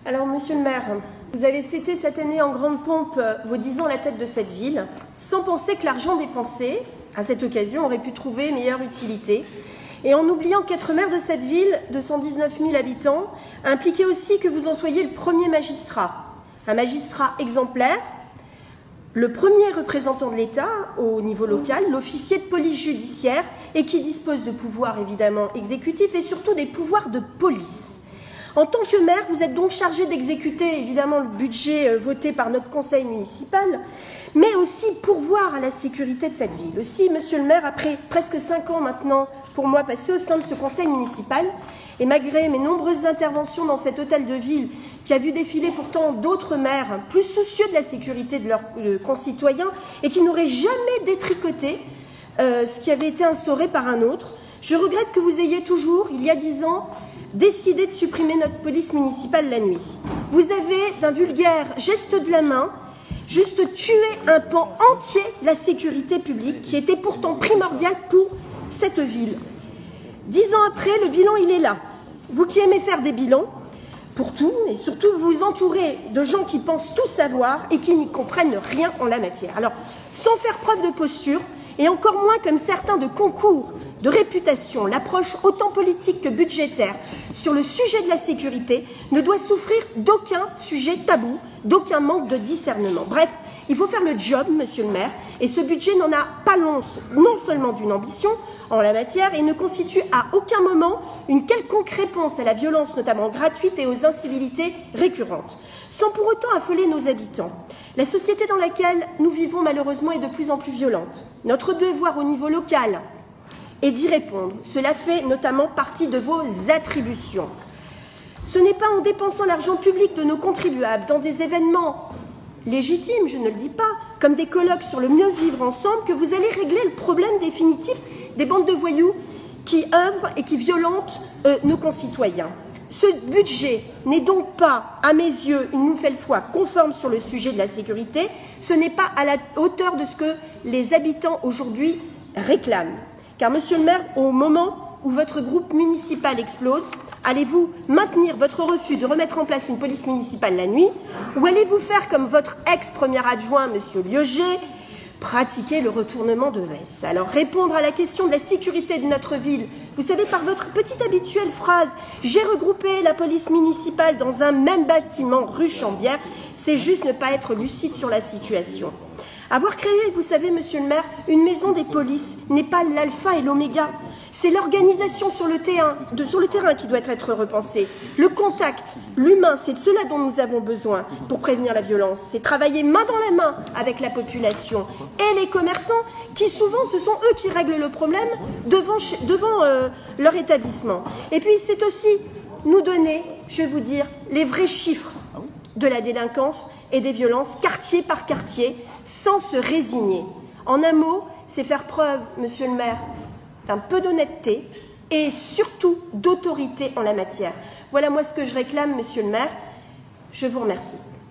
Alors, monsieur le maire, vous avez fêté cette année en grande pompe vos 10 ans à la tête de cette ville, sans penser que l'argent dépensé, à cette occasion, aurait pu trouver meilleure utilité. Et en oubliant qu'être maire de cette ville de 119 000 habitants impliquait aussi que vous en soyez le premier magistrat. Un magistrat exemplaire, le premier représentant de l'État au niveau local, l'officier de police judiciaire, et qui dispose de pouvoirs évidemment exécutifs et surtout des pouvoirs de police. En tant que maire, vous êtes donc chargé d'exécuter évidemment le budget voté par notre conseil municipal, mais aussi pourvoir à la sécurité de cette ville. Aussi, monsieur le maire, après presque 5 ans maintenant pour moi passés au sein de ce conseil municipal, et malgré mes nombreuses interventions dans cet hôtel de ville qui a vu défiler pourtant d'autres maires plus soucieux de la sécurité de leurs concitoyens et qui n'auraient jamais détricoté ce qui avait été instauré par un autre, je regrette que vous ayez toujours, il y a 10 ans, décidé de supprimer notre police municipale la nuit. Vous avez, d'un vulgaire geste de la main, juste tué un pan entier de la sécurité publique qui était pourtant primordiale pour cette ville. 10 ans après, le bilan, il est là. Vous qui aimez faire des bilans, pour tout, et surtout vous vous entourez de gens qui pensent tout savoir et qui n'y comprennent rien en la matière. Alors, sans faire preuve de posture, et encore moins comme certains de concours, de réputation, l'approche autant politique que budgétaire sur le sujet de la sécurité ne doit souffrir d'aucun sujet tabou, d'aucun manque de discernement. Bref, il faut faire le job, monsieur le maire, et ce budget n'en a pas l'once, non seulement d'une ambition en la matière, et ne constitue à aucun moment une quelconque réponse à la violence, notamment gratuite, et aux incivilités récurrentes, sans pour autant affoler nos habitants. La société dans laquelle nous vivons malheureusement est de plus en plus violente. Notre devoir au niveau local est d'y répondre. Cela fait notamment partie de vos attributions. Ce n'est pas en dépensant l'argent public de nos contribuables dans des événements légitimes, je ne le dis pas, comme des colloques sur le mieux vivre ensemble, que vous allez régler le problème définitif des bandes de voyous qui œuvrent et qui violentent nos concitoyens. Ce budget n'est donc pas, à mes yeux, une nouvelle fois conforme sur le sujet de la sécurité. Ce n'est pas à la hauteur de ce que les habitants aujourd'hui réclament. Car, monsieur le maire, au moment où votre groupe municipal explose, allez-vous maintenir votre refus de remettre en place une police municipale la nuit, ou allez-vous faire comme votre ex-premier adjoint, monsieur Lieuget, pratiquer le retournement de veste? Alors, répondre à la question de la sécurité de notre ville, vous savez, par votre petite habituelle phrase « j'ai regroupé la police municipale dans un même bâtiment rue Chambière », c'est juste ne pas être lucide sur la situation. Avoir créé, vous savez, monsieur le maire, une maison des polices n'est pas l'alpha et l'oméga. C'est l'organisation sur le terrain qui doit être repensée. Le contact, l'humain, c'est de cela dont nous avons besoin pour prévenir la violence. C'est travailler main dans la main avec la population et les commerçants qui souvent, ce sont eux qui règlent le problème devant leur établissement. Et puis c'est aussi nous donner, je vais vous dire, les vrais chiffres de la délinquance et des violences, quartier par quartier, sans se résigner. En un mot, c'est faire preuve, monsieur le maire, d'un peu d'honnêteté et surtout d'autorité en la matière. Voilà moi ce que je réclame, monsieur le maire. Je vous remercie.